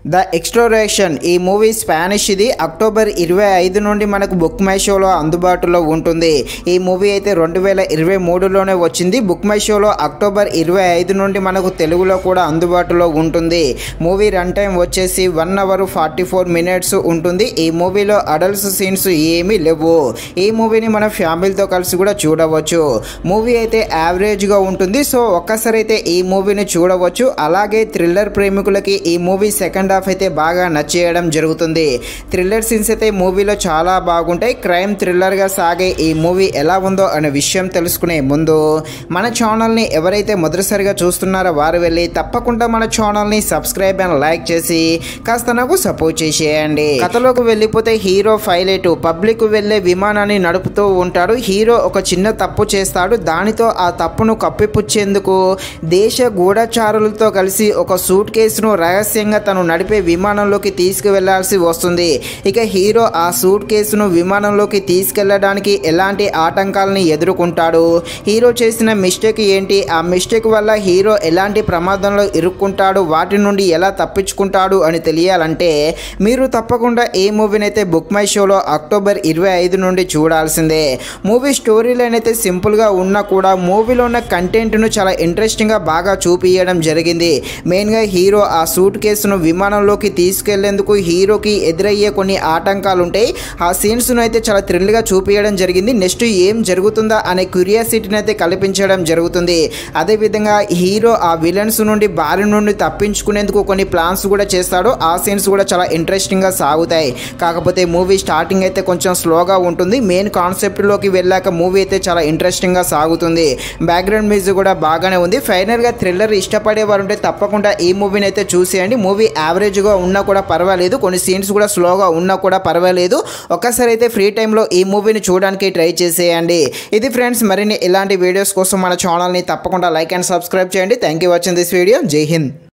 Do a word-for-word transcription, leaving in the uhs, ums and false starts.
The exploration ఈ movie Spanish ఇది October ఇరవై ఐదు నుండి మనకు బుక్ మై షోలో అందుబాటులో ఉంటుంది. ఈ మూవీ అయితే రెండు వేల ఇరవై మూడులోనే వచ్చింది. బుక్ మై షోలో అక్టోబర్ ఇరవై ఐదు నుండి మనకు తెలుగులో కూడా అందుబాటులో ఉంటుంది. మూవీ రన్ టైం వచ్చేసి one hour forty four minutes ఉంటుంది. ఈ మూవీలో అడల్ట్స్ సీన్స్ ఏమీ లేవు. ఈ మూవీని మన ఫ్యామిలీతో కలిసి కూడా చూడవచ్చు. మూవీ అయితే యావరేజ్గా ఉంటుంది. సో ఒక్కసారి అయితే ఈ మూవీని చూడవచ్చు. అలాగే థ్రిల్లర్ ప్రేమికులకి ఈ మూవీ సెకండ్ హాఫ్ అయితే బాగా నచ్చేయడం జరుగుతుంది. థ్రిల్లర్ సీన్స్ అయితే మూవీలో చాలా బాగుంటాయి. క్రైమ్ థ్రిల్లర్గా సాగే ఈ మూవీ ఎలా ఉందో అనే విషయం తెలుసుకునే ముందు మన ఛానల్ని ఎవరైతే మొదటిసారిగా చూస్తున్నారో వారు వెళ్ళి తప్పకుండా మన ఛానల్ని సబ్స్క్రైబ్ అండ్ లైక్ చేసి కాస్త నాకు సపోర్ట్ చేసేయండి. కథలోకి వెళ్ళిపోతే హీరో పైలట్ పబ్లిక్ వెళ్ళే విమానాన్ని నడుపుతూ ఉంటాడు. హీరో ఒక చిన్న తప్పు చేస్తాడు. దానితో ఆ తప్పును కప్పిపుచ్చేందుకు దేశ గూఢచారులతో కలిసి ఒక సూట్ కేసును రహస్యంగా తను నడిపే విమానంలోకి తీసుకువెళ్లాల్సి వస్తుంది. ఇక హీరో ఆ సూట్ కేసును విమానంలోకి తీసుకెళ్లడానికి ఎలాంటి ఆటంకాలని ఎదుర్కొంటాడు, హీరో చేసిన మిస్టేక్ ఏంటి, ఆ మిస్టేక్ వల్ల హీరో ఎలాంటి ప్రమాదంలో ఇరుక్కుంటాడు, వాటి నుండి ఎలా తప్పించుకుంటాడు అని తెలియాలంటే మీరు తప్పకుండా ఈ మూవీని అయితే బుక్ మై షోలో అక్టోబర్ ఇరవై ఐదు నుండి చూడాల్సిందే. మూవీ స్టోరీ లైన్ అయితే సింపుల్గా ఉన్నా కూడా మూవీలో ఉన్న కంటెంట్ను చాలా ఇంట్రెస్టింగ్గా బాగా చూపించడం జరిగింది. మెయిన్గా హీరో ఆ సూట్ కేసును విమానంలోకి తీసుకెళ్లేందుకు హీరోకి ఎదురయ్యే కొన్ని ఆటంకాలు ఉంటాయి. ఆ సీన్స్ను అయితే చాలా థ్రిల్గా చూపించడం జరిగింది. నెక్స్ట్ ఏం జరుగుతుందా అనే క్యూరియాసిటీని అయితే కల్పించడం జరుగుతుంది. అదేవిధంగా హీరో ఆ విలన్స్ నుండి బారి నుండి తప్పించుకునేందుకు కొన్ని ప్లాన్స్ కూడా చేస్తాడు. ఆ సీన్స్ కూడా చాలా ఇంట్రెస్టింగ్గా సాగుతాయి. కాకపోతే మూవీ స్టార్టింగ్ అయితే కొంచెం స్లోగా ఉంటుంది. మెయిన్ కాన్సెప్ట్లోకి వెళ్ళాక మూవీ అయితే చాలా ఇంట్రెస్టింగ్గా సాగుతుంది. బ్యాక్గ్రౌండ్ మ్యూజిక్ కూడా బాగానే ఉంది. ఫైనల్గా థ్రిల్లర్ ఇష్టపడే వారు ఉంటే తప్పకుండా ఈ మూవీని అయితే చూసేయండి. మూవీ యావరేజ్గా ఉన్నా కూడా పర్వాలేదు. కొన్ని సీన్స్ కూడా స్లోగా ఉన్నా కూడా పర్వాలేదు. ఒక్కసారి అయితే ఫ్రీ టైంలో ఈ మూవీని చూడడానికి ట్రై చేసేయండి. ఇది ఫ్రెండ్స్, మరిన్ని ఇలాంటి వీడియోస్ కోసం మన ఛానల్ని తప్పకుండా లైక్ అండ్ సబ్స్క్రైబ్ చేయండి. Thank you watching this video. జై హింద్.